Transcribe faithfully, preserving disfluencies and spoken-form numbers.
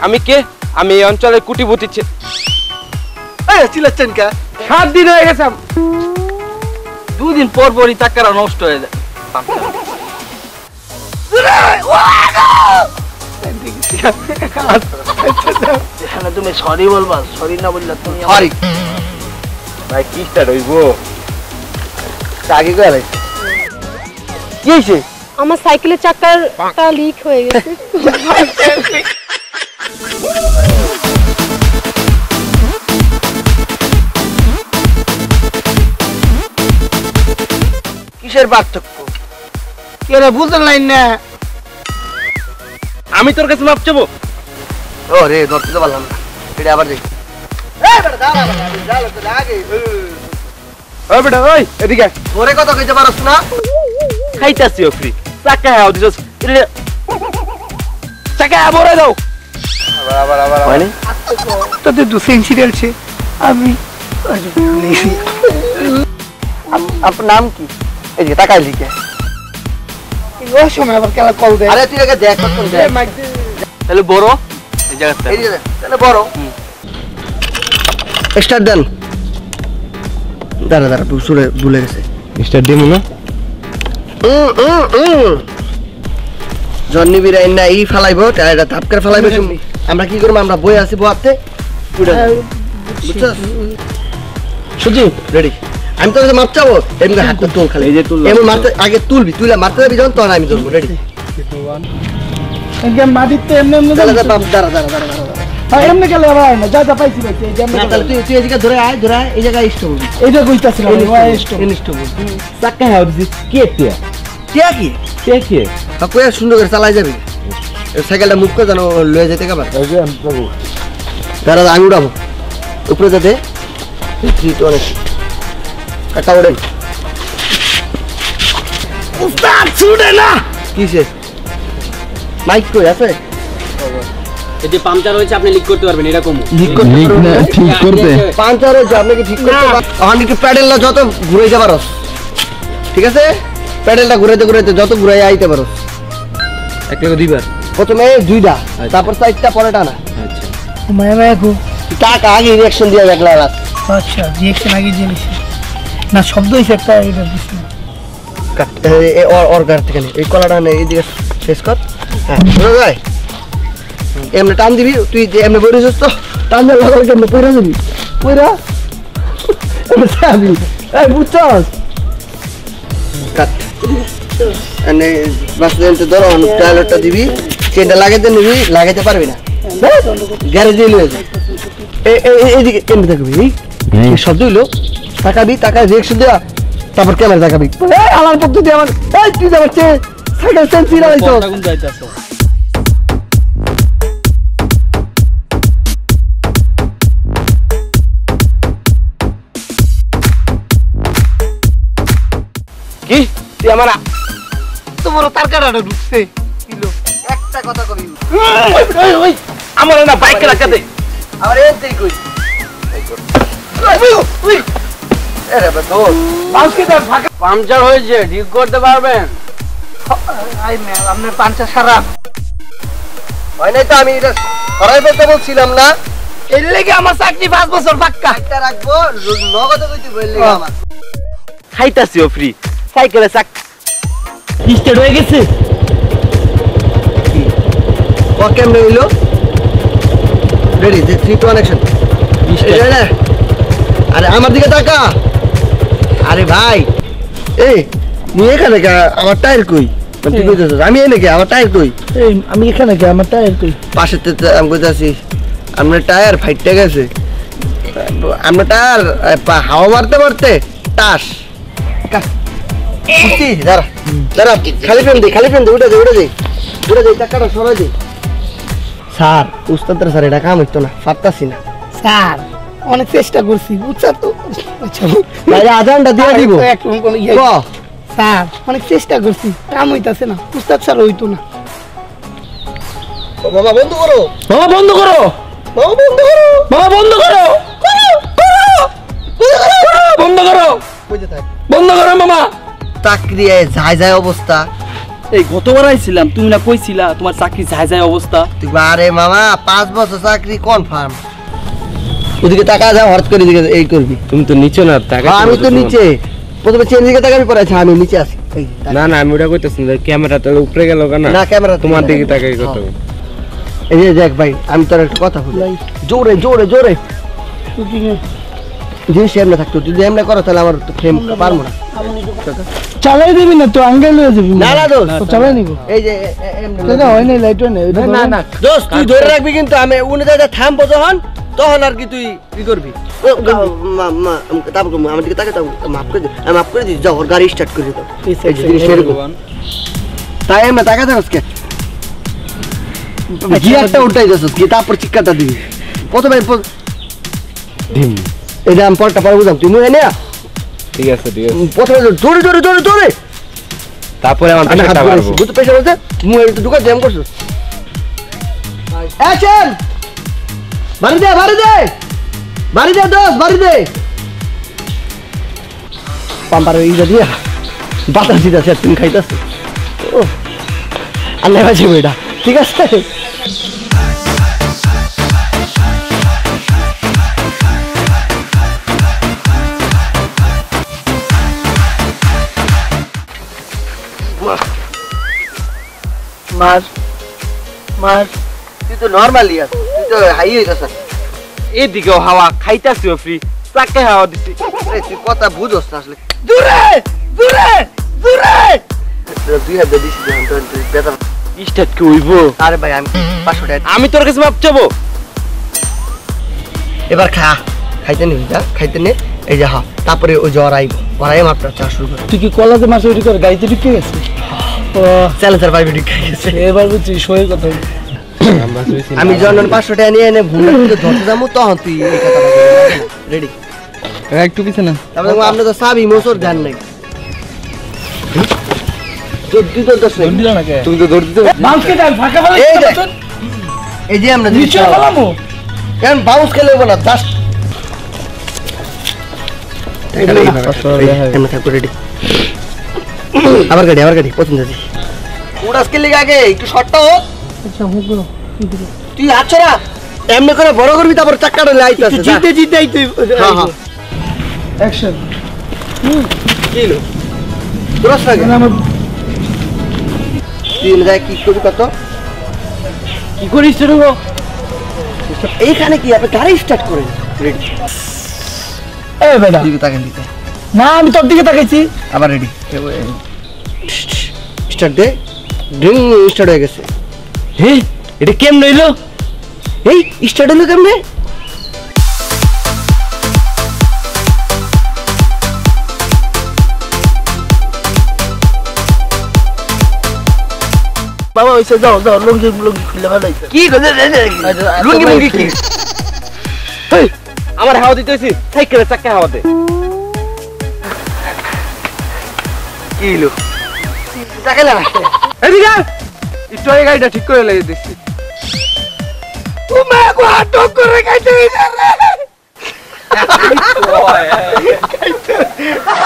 আমি কে? আমি এই অঞ্চলের কুটিপতি। এই চিল্লাচ্ছেন কে? সাত দিন হয়ে গেছে। দুদিন পর পরই টাকাটা নষ্ট হয়ে যায়। তুমি সরি বলবা, সরি না বললা তুমি সরি। ভাই কি স্টার্ট হইবো? আগে গেলে কি হয়েছে? আমার সাইকেলের চাকাটা লিক হয়ে গেছে। কিসের পার্থক্য? কে রে বুঝতে নাই না? আমি তোর কাছে মাপ চাবো? ও রে ধরতে তো পারলাম না। এটা আবার দেখি। এই বেটা দাঁড়া বেটা, যা তো আগে। ওই বেটা ওই এদিকে। ওরে কত কইতে পারছ না? খাইতাছি ফ্রি। চাকা হাও দিছস। চাকা বড় দাও। আবার আবার আবার মানে তোতে দু সেন্সিটাল ছে আমি আপনার নাম কি? এই যে টাকা লিখে ওই সময় আবার কেলা কল দেয়। আরে তুই আগে দেখ কত দেখ। তাহলে বড় এই জায়গাটা। এই যে তাহলে বড়। স্টার্ট দেন। দাঁড়া দাঁড়া বুঝলে ভুলে গেছে। স্টার্ট দিমু না? জন্নি বিরাই না ই ফালাইবো টায়ারটা তাপ করে ফালাইবো। আমরা কি করব? আমরা বই আছি বহাতে বুঝছস? সুজি রেডি। আমি তো মাপ চাবো। এমনি হাতটা তুল খালি। এই যে তুল। এমন মারতে আগে তুলবি। তুইলা মারতে যাবি যখন তখন আমি ধরবো। রেডি? একদম মাটিতে এমনি এমনি দাঁড়া দাঁড়া দাঁড়া দাঁড়া দাঁড়া দাঁড়া। হ্যাঁ এমনি গেলে হয় না। যা যা পাইছি পাইছি। এই যেমন না তাহলে তুই তুই এদিকে ধরে আয়, ধরে আয় এই জায়গায় স্টপ করবি। এইটা কইতাছিলাম ওই স্টপ স্টপ করবি। চাকা হাও দিছিস কে কে? কে কি? কে কে? কাকু সুন্দর করে চালাই যাবি। সাইকেলটা মুভ করে জানো লয়ে যেতে কাবার। এই যে আমি প্রভু। দাঁড়া আমি উড়াবো উপরে যাতে। থ্রি টু অনেক কাটা ওড়েন। উস্তাদ ছুটে না। কিসে? মাইক কই আছে? যদি পাংচার হয়েছে আপনি লিক করতে পারবেন এরকম। লিক করতে না ঠিক করতে। পাংচার হয়েছে আপনি কি ঠিক করতে পারবেন? এখন একটু প্যাডেলটা যত ঘুরে যা পারো। ঠিক আছে? প্যাডেলটা ঘুরাইতে ঘুরাইতে যত ঘুরাই আইতে পারো। এক লাগে দুইবার। প্রথমে দুইটা তারপর চারটা পরে টানা। আচ্ছা মায়া মায়া কো টাকা আগে রিঅ্যাকশন দিয়ে দেখলা। আচ্ছা রিঅ্যাকশন আগে জিনিস না শব্দ হইছে একটা এটা দিছ না। কাট এই অর অর গার থেকে এই কলাটা নে এই দিকে শেষ কর। হ্যাঁ বুঝা যায়? এমনে টান দিবি। তুই এমনে বইরিছস তো টান দে লাগা কেমনে পয়রা দিবি। পয়রা এমনে চাবি। এই বুঝছস? কাট এনে বাসলেন্টে ধরো টায়ারটা দিবি। চেনটা লাগাইতে নিবি। লাগাইতে পারবি না। গ্যারেজে লয়ে যা। এই এই এইদিকে এমনে দেখবি। এই শব্দ হইলো তাকাবি। টাকা রিঅ্যাকশন দেয়া তারপর ক্যামেরা দেখাবি। এই আলার পদ্ধতি আমার। এই তুই যাচ্ছে সাইকেল সেন্সি লাগাইছো। কোন যাইতাছে? কি? তুই আমার তোমার তার কাটাটা ঢুকছে কিলো। একটা কথা কবি। ওই ওই আমার না বাইকে রাখা দে। আরে এই কই। ওই আরে বাতো আজকে তো ফাঁকা পাংচার হয়েছে ঠিক করতে পারবেন? আই ম্যাম আপনার পাঁচটা সারা হয় নাই তো। আমি এটা সরাই ফেলতে বলছিলাম না? এর লাগি আমার চাকরি পাঁচ বছর পাক্কা। একটা রাখবো নগদ কইতে বললি আমার। খাইতাছি ফ্রি। সাইকেলে চাক স্টার্ট হয়ে গেছে। ও কেমনে হইলো? Ready three two action. আরে আমার দিকে তাকা। আরে ভাই এই নিয়ে এখানে কে? আমার টায়ার কই? তুই কইতেছ আমি এনে কে? আমার টায়ার কই? এই আমি এখানে কি আমার টায়ার কই? পাশে আমি কইতাছি আমার টায়ার ফাইটে গেছে। আমার টায়ার হাওয়া মারতে মারতে টাস। বুঝছি? দাঁড়া দাঁড়া খালি ফ্রেম দে। খালি ফ্রেম দে। উঠে দে উঠে দে উঠে দে টাকাটা সরাই দে। স্যার উস্তাদের স্যার এটা কাম হইতো না। পারতাছি না স্যার অনেক চেষ্টা করছি বুঝছ তো। আচ্ছা ভাই আজানটা দিয়ে দিব। স্যার অনেক চেষ্টা করছি কাম হইতাছে না। উস্তাদ স্যার হইতো না। বাবা বন্ধ করো। বাবা বন্ধ করো। বাবা বন্ধ করো। বাবা বন্ধ করো। বন্ধ করো। কইতে থাক। বন্ধ করো মামা। চাকরিয়ে যায় যায় অবস্থা। এই গতবার আইছিলাম তুমি না কইছিলা তোমার চাকরি যায় যায় অবস্থা। তুই আরে মামা পাঁচ বছর চাকরি কনফার্ম। ওদিকে টাকা যা হঠাৎ করে দিকে এই করবি। তুমি তো নিচে না টাকা। আমি তো নিচে প্রথমে চেন দিকে তাকাবি পরে আচ্ছা আমি নিচে আছি। এই না না আমি ওটা কইতেছি না, ক্যামেরাটা উপরে গেল কেন? না ক্যামেরা তোমার দিকে তাকাই কত। এই যে দেখ ভাই আমি তোর একটা কথা বলি, জোরে জোরে জোরে জিনিস এমনি থাকতো, যদি এমনি করো তাহলে আমার তো ফ্রেম পারবো না। চালাই দিবি না তো আঙ্গেল হয়ে যাবি। না না দোস্ত তো চালাই নিব। এই যে এ- এ- এমনি দাদা হয় নাই লাইট হয় নাই। না না দোস্ত তুই ধরে রাখবি কিন্তু আমি উনি দাদা থামবো যখন তখন আর কি তুই কি করবি। ও, মা মা আমাকে তারপর আমার দিকে তাকে মাফ করে দিই, আমি মাফ করে দিই, যাও ওর গাড়ি স্টার্ট করে দাও। এই যে জিনিস এরকম। তাই এমনি টাকা দেবো গিয়ারটা উল্টাই যাচ্ছ কি তারপর চিৎকারটা দিবি প্রথমে প- এই যে আমি পরটা পরে বুঝলাম তুই মুখে নেয়া ঠিক আছে ঠিক আছে। প্রথমে জোরে জোরে জোরে জোরে তারপরে আমার আমি হাত টাকা ধরেছি, পারবো। বুঝতে পেরেছি বলতে মুখে ঢুকা জ্যাম করছো। অ্যাকশন! বাড়ি দে বাড়ি দে বাড়ি দে দোস্ত বাড়ি দে। পাম্পার ইটা দিয়া বাতাস দিতেছে তুমি খাইতেছো। ও আল্লাহ বাঁচিব এটা, ঠিক আছে। মার মার তুই তো নর্মালি আছিস, তুই তো হাই হইতাছ। এদিকেও হাওয়া খাইতাছি ফ্রি, চাকে হাওয়া দিছি। আরে তুই কথা বুঝোস না আসলে। দূরে দূরে দূরে দুই হাজার দিছি তুই তুই বেতা। স্টার্ট কি হইবো? আরে ভাই আমি পাঁচশো টাকা আমি তোর কাছে মাপ চাবো। এবার খা খাইতে নিবি যা খাইতে নে। এই যে হা তারপরে ওই জ্বর আইব ওরাই মাপটা চা শুরু করে। তুই কি কলাতে মাছ ওইটি করে গাড়িতে ঢুকে গেছে? ও চ্যালেঞ্জার পাইবে ঠিক খাইছে। এবার বুঝছি সই কথা। আমি যখন পাঁচশো টাকা নিয়ে এনে ভুল ধরতে যাবো তখন তুই এই কথা রেডি। একটু পিছে না। তারপরে আমরা তো সাবি মোসর ধ্যান নাই। তুই তো দোষ নাই। দিলা না কে? তুমি তো ধরতে মাউসকে টান ফাঁকা ফেলে। এই দেখ, এই যে আমরা নিচে ফেলামু। কেন বাউন্স খেলে না জাস্ট এমন থাকো রেডি। আবার গাড়ি আবার গাড়ি পছন্দ আছে উড়াস কে লিগে আগে একটু শর্টটা হোক। আচ্ছা হুক করো। তুই আছো না এমনি করে বড় করবি তারপর চাক্কাটা লাইট আছে জিতে জিতেই তুই। হ্যাঁ হ্যাঁ অ্যাকশন। কি লো তোরা সাথে আমার তিন যায় কি করবি কত কি করিস রে গো? এইখানে কি আপনি গাড়ি স্টার্ট করেন রেডি। এ বেটা দিকে তাকান দিতে না আমি তোর দিকে তাকাইছি। আবার রেডি স্টার্ট দে ড্রিং স্টার্ট হয়ে গেছে। হে এটা কেমন হইলো? এই স্টার্ট হলো কেমনে? বাবা ওইসে যাও যাও লুঙ্গি লুঙ্গি খুলে ফেলাইছে। কি করে লুঙ্গি লুঙ্গি কি হেই, আমার হাওয়া দিতেছি সাইকেলের চাকে হাওয়া দে। কি হলো তাকালে না এদিকে আয়। একটু আগে গাড়িটা ঠিক করে লাগিয়ে দিচ্ছি। ও মা গো আটক করে খাইতে হইছে রে।